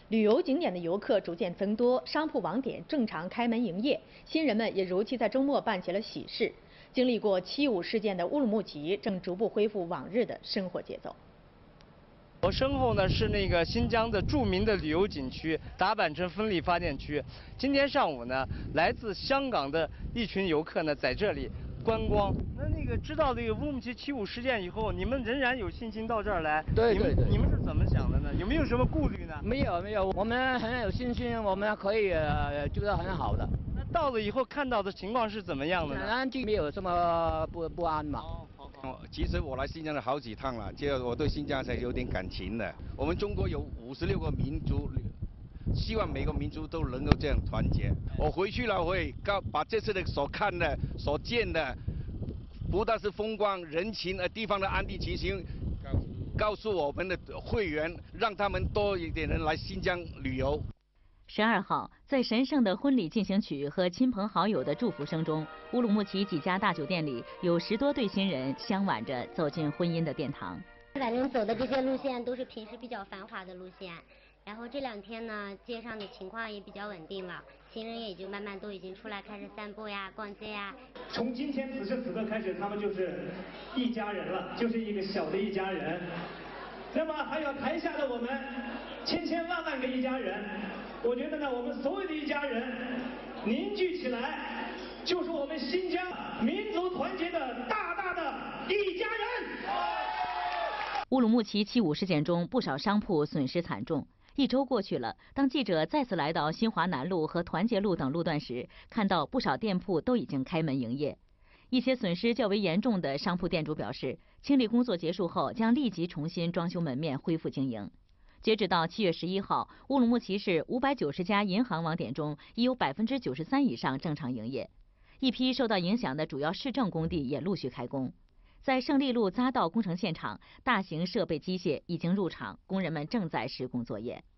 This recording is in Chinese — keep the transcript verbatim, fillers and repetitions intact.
旅游景点的游客逐渐增多，商铺网点正常开门营业，新人们也如期在周末办起了喜事。经历过七五事件的乌鲁木齐正逐步恢复往日的生活节奏。 我身后呢是那个新疆的著名的旅游景区达坂城风力发电区。今天上午呢，来自香港的一群游客呢在这里观光。那那个知道这个乌鲁木齐七五事件以后，你们仍然有信心到这儿来？ 对对对。 你们你们是怎么想的呢？有没有什么顾虑呢？ 没有没有，我们很有信心，我们可以呃做得很好的。 那到了以后看到的情况是怎么样的呢？ 安静，没有什么不不安嘛。 哦，好好。 其实我来新疆了好几趟了，这我对新疆才有点感情的。我们中国有五十六个民族，希望每个民族都能够这样团结。我回去了会告把这次的所看的、所见的，不但是风光、人情，呃，地方的安定情形，告诉我们的会员，让他们多一点人来新疆旅游。 十二号，在神圣的婚礼进行曲和亲朋好友的祝福声中，乌鲁木齐几家大酒店里有十多对新人相挽着走进婚姻的殿堂。 反正走的这些路线都是平时比较繁华的路线，然后这两天呢，街上的情况也比较稳定了，行人也就慢慢都已经出来开始散步呀、逛街呀。 从今天此时此刻开始，他们就是一家人了，就是一个小的一家人。那么还有台下的我们千千万万个一家人，我觉得呢，我们所有的一家人凝聚起来，就是我们新疆民族团结的大大的一家人。 乌鲁木齐七五事件中，不少商铺损失惨重。一周过去了，当记者再次来到新华南路和团结路等路段时，看到不少店铺都已经开门营业。一些损失较为严重的商铺店主表示，清理工作结束后将立即重新装修门面，恢复经营。截止到七月十一号，乌鲁木齐市五百九十家银行网点中已有百分之九十三以上正常营业。一批受到影响的主要市政工地也陆续开工。在胜利路匝道工程现场，大型设备机械已经入场，工人们正在施工作业。